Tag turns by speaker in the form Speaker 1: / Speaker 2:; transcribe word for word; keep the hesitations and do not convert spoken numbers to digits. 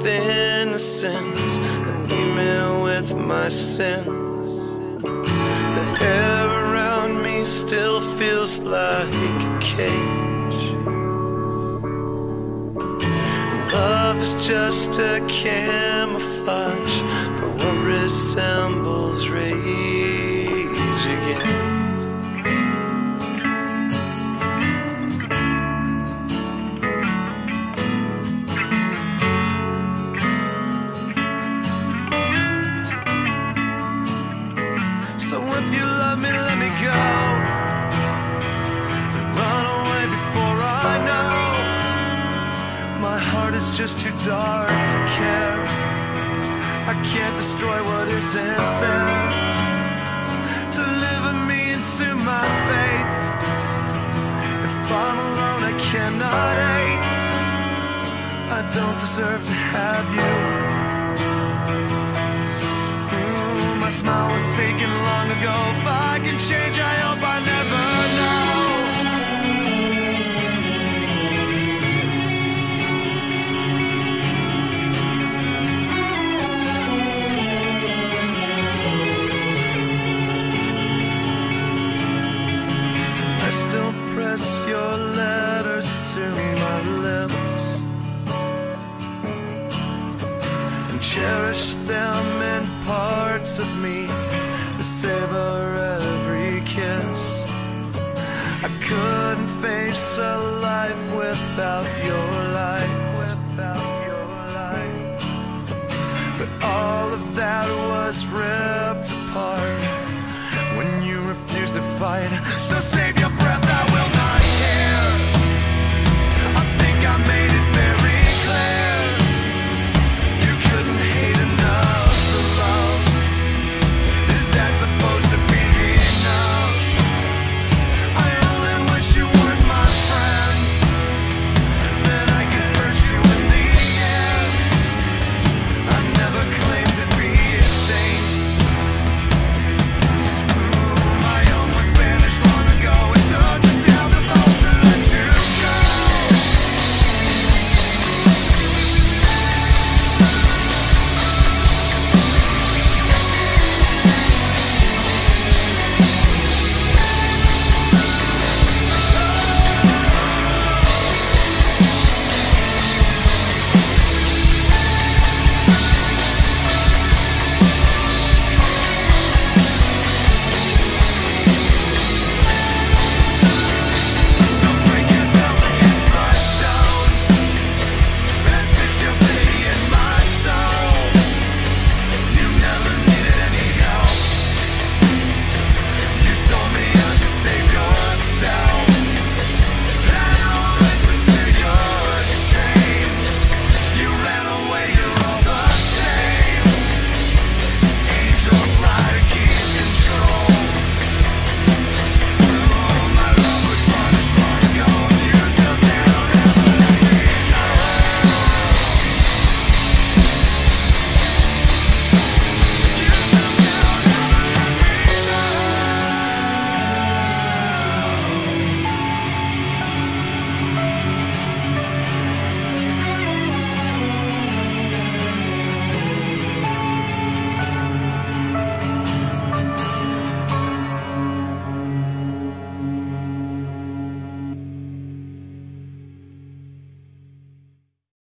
Speaker 1: innocence and leave me with my sins. The air around me still feels like a cage. Love is just a camouflage for what resembles rage again. So if you love me, let me go. Run away before I know. My heart is just too dark to care. I can't destroy what isn't there. Deliver me into my fate. If I'm alone, I cannot hate. I don't deserve to have you. My smile was taken long ago. If I can change, I hope I never know. I still press your letters to my lips and cherish them in parts of me that savor every kiss. I couldn't face a life without your light.